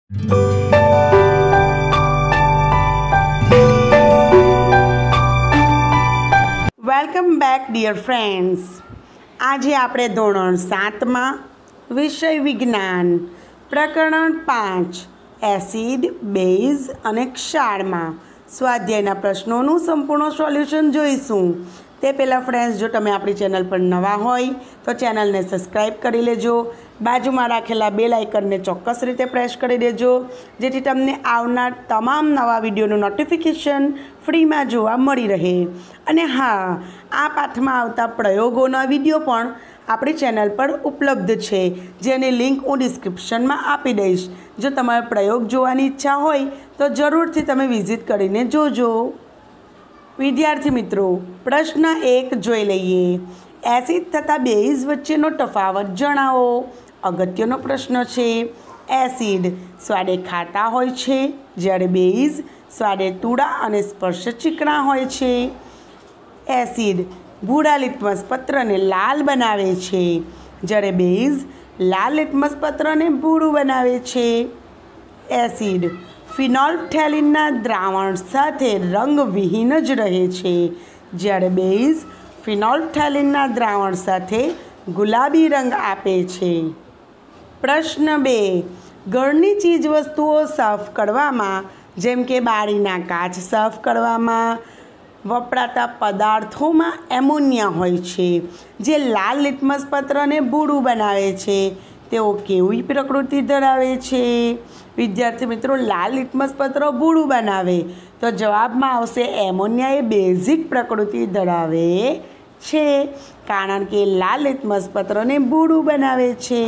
Welcome back dear friends. આજે આપણે ધોરણ 7માં વિષય વિજ્ઞાન પ્રકરણ 5 એસિડ બેઝ અને ક્ષારમાં સ્વાધ્યાયના પ્રશ્નોનું સંપૂર્ણ સોલ્યુશન જોઈશું। તે પહેલાં ફ્રેન્ડ્સ, જો તમે આપણી ચેનલ પર નવા હોય તો ચેનલને સબસ્ક્રાઈબ કરી લેજો। બાજુમાં રાખેલા બેલ આઇકનને ચોક્કસ રીતે પ્રેસ કરી દેજો, જેથી તમને આવનાર તમામ નવા વિડીયોનું નોટિફિકેશન ફ્રીમાં જોવા મળી રહે। અને હા, આ પાઠમાં આવતા પ્રયોગોના વિડીયો પણ આપણી ચેનલ પર ઉપલબ્ધ છે, જેની લિંક હું ડિસ્ક્રિપ્શનમાં આપી દઈશ। જો તમારે પ્રયોગ જોવાની ઈચ્છા હોય તો જરૂરથી તમે વિઝિટ કરીને જોજો। વિદ્યાર્થી મિત્રો, પ્રશ્ન 1 જોઈ લઈએ। એસિડ તથા બેઝ વચ્ચેનો તફાવત જણાવો। અગત્યનો પ્રશ્ન છે। એસિડ સ્વાદે ખાટા હોય છે, જ્યારે બેઝ સ્વાદે તુડા અને સ્પર્શ ચીકણા હોય છે। એસિડ ભૂરા લિટમસ પત્રને લાલ બનાવે છે, જ્યારે બેઝ લાલ લિટમસ પત્રને ભૂરું બનાવે છે। એસિડ ફિનોલ્ફથેલિનના દ્રાવણ સાથે રંગવિહીન જ રહે છે, જ્યારે બેઝ ફિનોલ્ફથેલિનના દ્રાવણ સાથે ગુલાબી રંગ આપે છે। પ્રશ્ન 2, ઘરની ચીજવસ્તુઓ સાફ કરવામાં, જેમ કે બારીના કાચ સાફ કરવામાં વપરાતા પદાર્થોમાં એમોનિયા હોય છે, જે લાલ લિટમસ પત્રને ભૂરું બનાવે છે। તેઓ કેવી પ્રકૃતિ ધરાવે છે? વિદ્યાર્થી મિત્રો, લાલ લિટમસ પત્ર ભૂરું બનાવે તો જવાબમાં આવશે એમોનિયા એ બેઝિક પ્રકૃતિ ધરાવે છે, કારણ કે લાલ લિટમસ પત્રને ભૂરું બનાવે છે।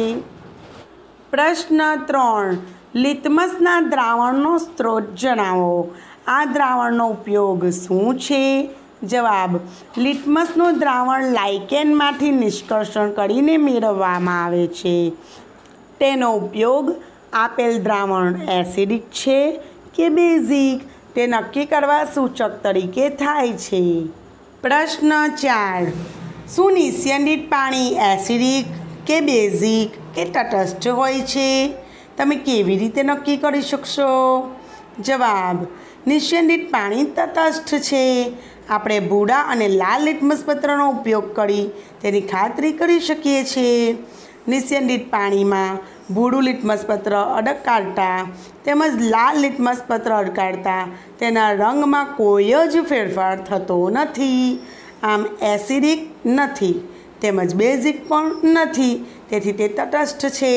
પ્રશ્ન 3, લિટમસના દ્રાવણનો સ્ત્રોત જણાવો। આ દ્રાવણનો ઉપયોગ શું છે? જવાબ, લિટમસનું દ્રાવણ લાઇકેનમાંથી નિષ્કર્ષણ કરીને મેળવવામાં આવે છે। તેનો ઉપયોગ આપેલ દ્રાવણ એસિડિક છે કે બેઝિક તે નક્કી કરવા સૂચક તરીકે થાય છે। પ્રશ્ન 4, શું નિસ્યંદિત પાણી એસિડિક કે બેઝિક કે તટસ્થ હોય છે? તમે કેવી રીતે નક્કી કરી શકશો? જવાબ, નિસ્યંદિત પાણી તટસ્થ છે। આપણે ભૂરા અને લાલ લિટમસ પત્રનો ઉપયોગ કરી તેની ખાતરી કરી શકીએ છીએ। નિસ્યંદિત પાણીમાં ભૂરું લિટમસ પત્ર અડકારતા તેમજ લાલ લિટમસ પત્ર અડકારતા તેના રંગમાં કોઈ જ ફેરફાર થતો નથી। આમ એસિડિક નથી તેમજ બેઝિક પણ નથી, તેથી તે તટસ્થ છે।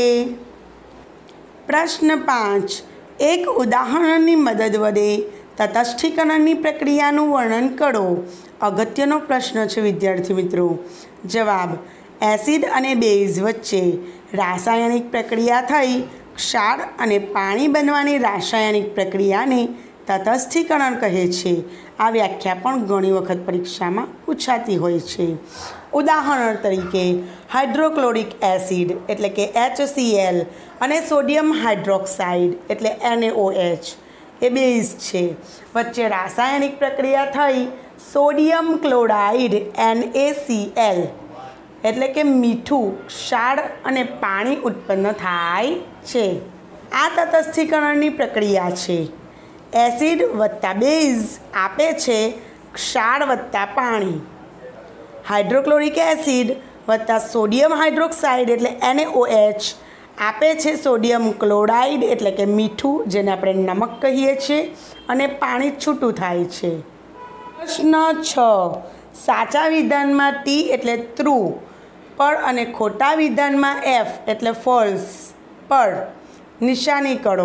પ્રશ્ન 5, એક ઉદાહરણની મદદ વડે તટસ્થીકરણની પ્રક્રિયાનું વર્ણન કરો। અગત્યનો પ્રશ્ન છે વિદ્યાર્થી મિત્રો। જવાબ, એસિડ અને બેઝ વચ્ચે રાસાયણિક પ્રક્રિયા થઈ ક્ષાર અને પાણી બનવાની રાસાયણિક પ્રક્રિયાને તટસ્થીકરણ કહે છે। આ વ્યાખ્યા પણ ઘણી વખત પરીક્ષામાં પૂછાતી હોય છે। ઉદાહરણ તરીકે હાઇડ્રોક્લોરિક એસિડ એટલે કે HCl અને સોડિયમ હાઇડ્રોક્સાઇડ એટલે NaOH એ બેઝ છે। વચ્ચે રાસાયણિક પ્રક્રિયા થઈ સોડિયમ ક્લોરાઇડ NaCl એટલે કે મીઠું, ક્ષાર અને પાણી ઉત્પન્ન થાય છે। આ તટસ્થીકરણની પ્રક્રિયા છે। એસિડ વત્તા બેઝ આપે છે ક્ષાર વત્તા પાણી। હાઇડ્રોક્લોરિક એસિડ વત્તા સોડિયમ હાઇડ્રોક્સાઇડ એટલે NaOH આપે છે સોડિયમ ક્લોરાઇડ એટલે કે મીઠું, જેને આપણે નમક કહીએ છીએ, અને પાણી છૂટું થાય છે। પ્રશ્ન 6, સાચા વિધાનમાં T એટલે ટ્રુ પર અને ખોટા વિધાનમાં F એટલે ફોલ્સ પર નિશાની કરો।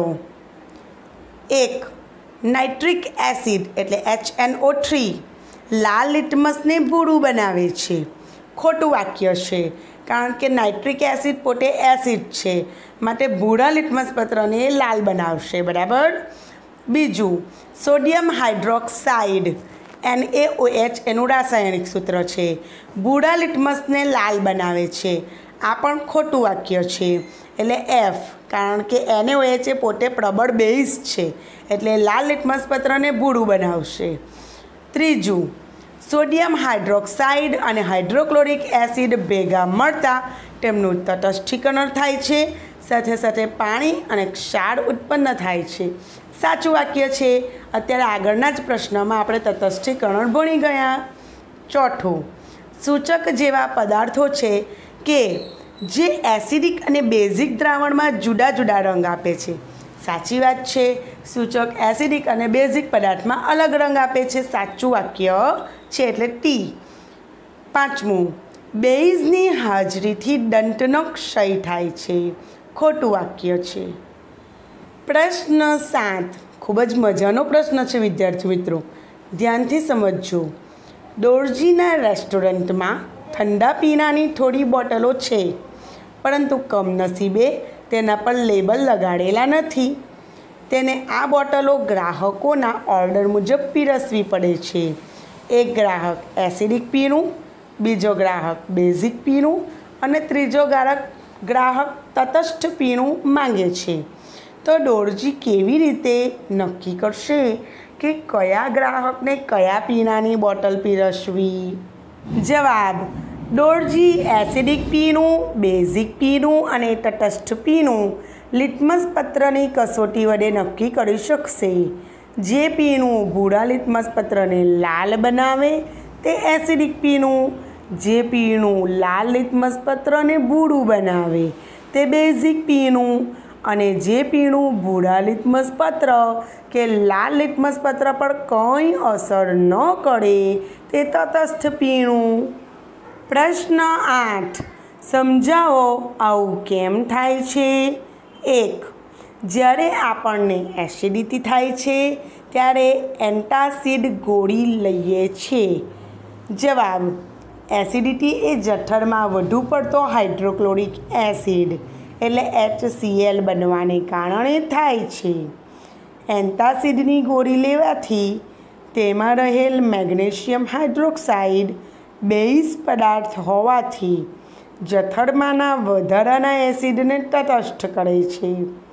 1, નાઇટ્રિક એસિડ એટલે HNO3 લાલ લિટમસને ભૂરું બનાવે છે। ખોટું વાક્ય છે, કારણ કે નાઇટ્રિક એસિડ પોતે એસિડ છે, માટે ભૂરા લિટમસ પત્રને લાલ બનાવશે, બરાબર। બીજું, સોડિયમ હાઇડ્રોક્સાઇડ NaOH એનું રાસાયણિક સૂત્ર છે, ભૂરા લિટમસને લાલ બનાવે છે। આ પણ ખોટું વાક્ય છે, એટલે F, કારણ કે NaOH એ પોતે પ્રબળ બેઝ છે, એટલે લાલ લિટમસ પત્રને ભૂરું બનાવશે। ત્રીજું, સોડિયમ હાઇડ્રોક્સાઇડ અને હાઇડ્રોક્લોરિક એસિડ ભેગા મળતા તેમનું તટસ્થીકરણ થાય છે। સાથે સાથે પાણી અને ક્ષાર ઉત્પન્ન થાય છે. સાચું વાક્ય છે. અત્યારે આગળના જ પ્રશ્નમાં આપણે તટસ્થીકરણ ભણી ગયા. ચોથું, સૂચક જેવા પદાર્થો છે કે જે એસિડિક અને બેઝિક દ્રાવણમાં જુદા જુદા રંગ આપે છે. સાચી વાત છે. સૂચક એસિડિક અને બેઝિક પદાર્થમાં અલગ રંગ આપે છે. સાચું વાક્ય છે એટલે ટી. પાંચમું, બેઝની હાજરીથી દંતનો ક્ષય થાય છે. ખોટું વાક્ય છે. પ્રશ્ન 7 ખૂબ જ મજાનો પ્રશ્ન છે વિદ્યાર્થી મિત્રો, ધ્યાનથી સમજજો. દોરજીના રેસ્ટોરન્ટમાં ઠંડા પીણાની થોડી બોટલો છે, પરંતુ કમનસીબે તેના પર લેબલ લગાડેલા નથી. તેને આ બોટલો ગ્રાહકોના ઓર્ડર મુજબ પીરસવી પડે છે. એક ગ્રાહક એસિડિક પીણું, બીજો ગ્રાહક બેઝિક પીણું અને ત્રીજો ગ્રાહક તટસ્થ પીણું માંગે છે. તો દોરજી કેવી રીતે નક્કી કરશે કે કયા ગ્રાહકને કયા પીણાની બોટલ પીરસવી? જવાબ, દોરજી એસિડિક પીણું, બેઝિક પીણું અને તટસ્થ પીણું લિટમસ પત્રની કસોટી વડે નક્કી કરી શકશે. જે પીણું ભૂરા લિટમસ પત્રને લાલ બનાવે તે એસિડિક પીણું, જે પીણું લાલ લિટમસ પત્રને ભૂરું બનાવે તે બેઝિક પીણું અને જે પીણું ભૂરા લિટમસ પત્ર કે લાલ લિટમસ પત્ર પર કંઈ અસર ન કરે તે તટસ્થ પીણું. પ્રશ્ન 8, સમજાવો આવું કેમ થાય છે? 1. જ્યારે આપણને એસિડિટી થાય છે ત્યારે એન્ટાસિડ ગોળી લઈએ છીએ. જવાબ, એસિડિટી એ જઠરમાં વધુ પડતો હાઇડ્રોક્લોરિક એસિડ એટલે HCl બનવાને કારણે થાય છે. એન્ટાસિડની ગોળી લેવાથી તેમાં રહેલ મેગ્નેશિયમ હાઇડ્રોક્સાઇડ બેઝ પદાર્થ હોવાથી જઠરમાંના વધારાના એસિડને તટસ્થ કરે છે.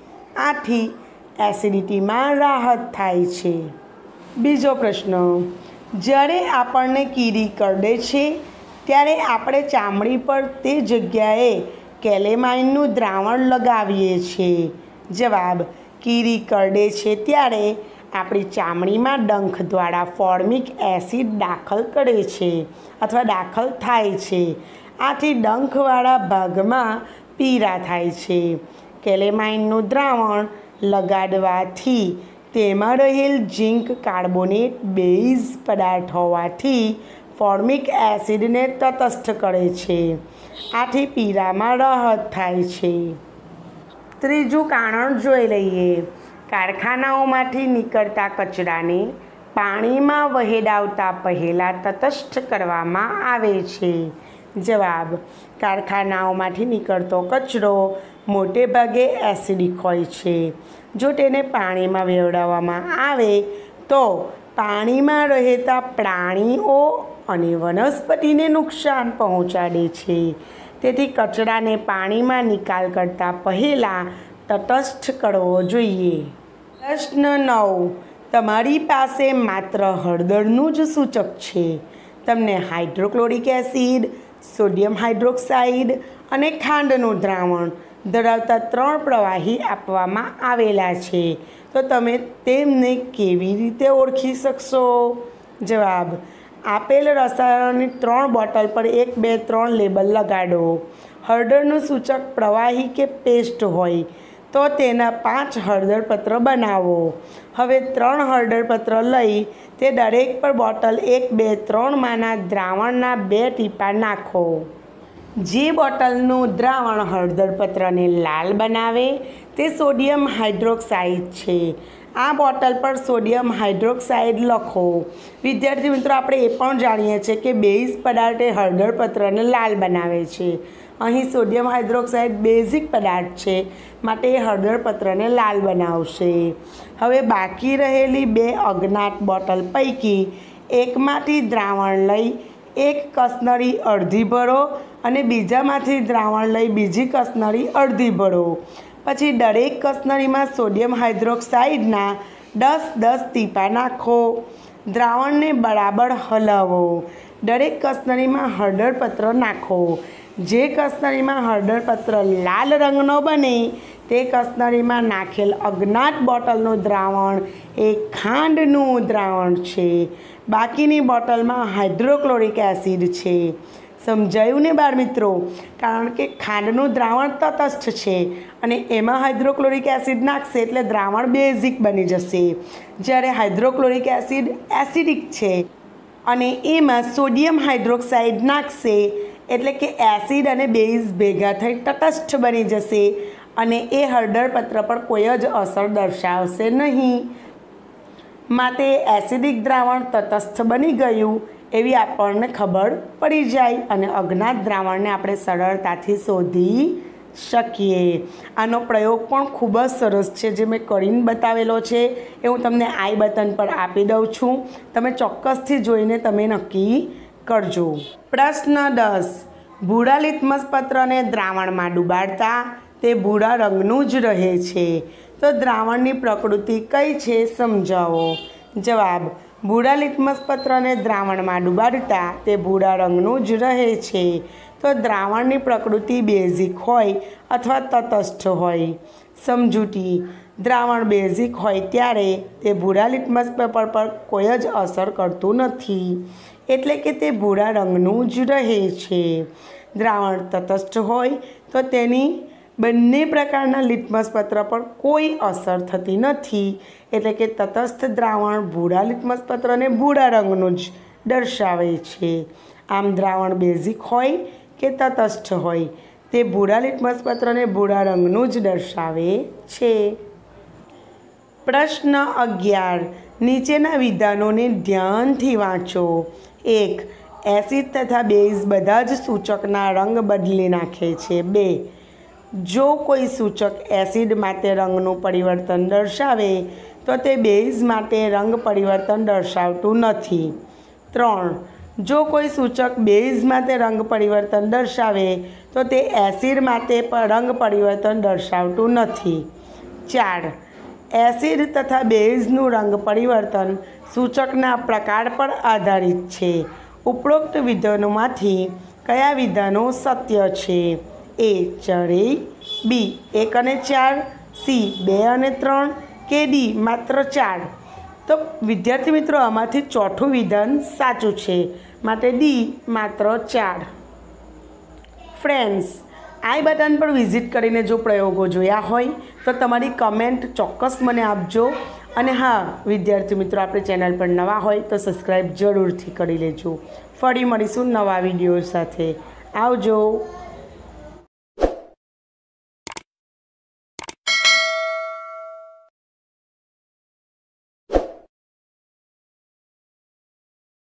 આથી એસિડિટીમાં રાહત થાય છે. બીજો પ્રશ્ન, જ્યારે આપણને કીડી કરડે છે ત્યારે આપણે ચામડી પર તે જગ્યાએ કેલેમાઇનનું દ્રાવણ લગાવીએ છીએ. જવાબ, કીડી કરડે છે ત્યારે આપણી ચામડીમાં ડંખ દ્વારા ફોર્મિક એસિડ દાખલ કરે છે અથવા દાખલ થાય છે. આથી ડંખવાળા ભાગમાં પીડા થાય છે. કેલેમાઇનનું દ્રાવણ લગાડવાથી તેમાં રહેલ ઝીંક કાર્બોનેટ બેઝ પદાર્થ હોવાથી ફોર્મિક એસિડને તટસ્થ કરે છે. આથી પીડામાં રાહત થાય છે. ત્રીજું કારણ જોઈ લઈએ. કારખાનાઓમાંથી નીકળતા કચરાને પાણીમાં વહેડાવતા પહેલાં તટસ્થ કરવામાં આવે છે. જવાબ, કારખાનાઓમાંથી નીકળતો કચરો મોટે ભાગે એસિડિક હોય છે. જો તેને પાણીમાં વહેવડાવવામાં આવે તો પાણીમાં રહેતા પ્રાણીઓ અને વનસ્પતિને નુકસાન પહોંચાડે છે. તેથી કચરાને પાણીમાં નિકાલ કરતાં પહેલાં તટસ્થ કરવો જોઈએ. પ્રશ્ન 9, તમારી પાસે માત્ર હળદરનું જ સૂચક છે. તમને હાઇડ્રોક્લોરિક એસિડ, સોડિયમ હાઇડ્રોક્સાઇડ અને ખાંડનું દ્રાવણ ધરાવતા 3 પ્રવાહી આપવામાં આવેલા છે. તો તમે તેમને કેવી રીતે ઓળખી શકશો? જવાબ, આપેલ રસાયણોની 3 બોટલ પર 1, 2, 3 લેબલ લગાડો. હળદરનું સૂચક પ્રવાહી કે પેસ્ટ હોય તો તેના 5 હળદરપત્ર બનાવો. હવે 3 હળદરપત્ર લઈ તે દરેક પર બોટલ 1, 2, 3 માંના દ્રાવણના 2 ટીપાં નાખો. જે બોટલનું દ્રાવણ હળદરપત્રને લાલ બનાવે તે સોડિયમ હાઇડ્રોક્સાઇડ છે. આ બોટલ પર સોડિયમ હાઇડ્રોક્સાઇડ લખો. વિદ્યાર્થી મિત્રો, આપણે એ પણ જાણીએ છીએ કે બેઝ પદાર્થ એ હળદરપત્રને લાલ બનાવે છે. અહીં સોડિયમ હાઇડ્રોક્સાઇડ બેઝિક પદાર્થ છે, માટે એ હળદરપત્રને લાલ બનાવશે. હવે બાકી રહેલી 2 અજ્ઞાત બોટલ પૈકી એકમાંથી દ્રાવણ લઈ એક કસનળી અડધી ભરો અને બીજામાંથી દ્રાવણ લઈ બીજી કસનળી અડધી ભરો. પછી દરેક કસનળીમાં સોડિયમ હાઇડ્રોક્સાઇડના 10-10 ટીપાં નાખો. દ્રાવણને બરાબર હલાવો. દરેક કસનળીમાં હળદરપત્ર નાખો. જે કસ્તરીમાં હળદરપત્ર લાલ રંગનો બને તે કસ્તરીમાં નાખેલ અજ્ઞાત બોટલનું દ્રાવણ એ ખાંડનું દ્રાવણ છે. બાકીની બોટલમાં હાઇડ્રોક્લોરિક એસિડ છે. સમજાયું ને બાળ મિત્રો? કારણ કે ખાંડનું દ્રાવણ તટસ્થ છે અને એમાં હાઇડ્રોક્લોરિક એસિડ નાખશે એટલે દ્રાવણ બેઝિક બની જશે, જ્યારે હાઇડ્રોક્લોરિક એસિડ એસિડિક છે અને એમાં સોડિયમ હાઇડ્રોક્સાઇડ નાખશે એટલે કે એસિડ અને બેઝ ભેગા થઈ તટસ્થ બની જશે અને એ હળદરપત્ર પર કોઈ જ અસર દર્શાવશે નહીં. માટે એસિડિક દ્રાવણ તટસ્થ બની ગયું એવી આપણને ખબર પડી જાય અને અજ્ઞાત દ્રાવણને આપણે સરળતાથી શોધી શકીએ. આનો પ્રયોગ પણ ખૂબ જ સરસ છે, જે મેં કરીને બતાવેલો છે એ હું તમને આઈ બટન પર આપી દઉં છું. તમે ચોક્કસથી જોઈને તમે નક્કી કરજો. પ્રશ્ન 10. ભૂરા લિટમસ પત્રને દ્રાવણમાં ડુબાડતા તે ભૂરા રંગનું જ રહે છે, તો દ્રાવણની પ્રકૃતિ કઈ છે સમજાવો. જવાબ: ભૂરા લિટમસ પત્રને દ્રાવણમાં ડુબાડતા તે ભૂરા રંગનું જ રહે છે, તો દ્રાવણની પ્રકૃતિ બેઝિક હોય અથવા તટસ્થ હોય. સમજૂતી: દ્રાવણ બેઝિક હોય ત્યારે તે ભૂરા લિટમસ પેપર પર કોઈ જ અસર કરતું નથી, એટલે કે તે ભૂરા રંગનું જ રહે છે. દ્રાવણ તટસ્થ હોય તો તેની બંને પ્રકારના લિટમસ પત્ર પર કોઈ અસર થતી નથી, એટલે કે તટસ્થ દ્રાવણ ભૂરા લિટમસ પત્રને ભૂરા રંગનું જ દર્શાવે છે. આમ દ્રાવણ બેઝિક હોય કે તટસ્થ હોય તે ભૂરા લિટમસ પત્રને ભૂરા રંગનું જ દર્શાવે છે. પ્રશ્ન 11. નીચેના વિધાનોને ધ્યાનથી વાંચો. 1. એસિડ તથા બેઝ બધા જ સૂચકના રંગ બદલી નાખે છે. 2. જો કોઈ સૂચક એસિડ માટે રંગનું પરિવર્તન દર્શાવે તો તે બેઝ માટે રંગ પરિવર્તન દર્શાવતું નથી. 3. જો કોઈ સૂચક બેઝ માટે રંગ પરિવર્તન દર્શાવે તો તે એસિડ માટે રંગ પરિવર્તન દર્શાવતું નથી. 4. એસિડ તથા બેઝનું રંગ પરિવર્તન સૂચકના પ્રકાર પર આધારિત છે. ઉપરોક્ત વિધાનોમાંથી કયા વિધાનો સત્ય છે? A. 4A, B. 1 અને 4, C. 2 અને 3 કે D. માત્ર 4. તો વિદ્યાર્થી મિત્રો આમાંથી ચોથું વિધાન સાચું છે, માટે D. માત્ર 4. ફ્રેન્ડ્સ, આઈ બટન પર વિઝિટ કરીને જો પ્રયોગો જોયા હોય તો તમારી કમેન્ટ ચોક્કસ મને આપજો. અને હા વિદ્યાર્થી મિત્રો, આપણે ચેનલ પર નવા હોય તો સબસ્ક્રાઈબ જરૂરથી કરી લેજો. ફરી મળીશું નવા વિડીયો સાથે. આવજો.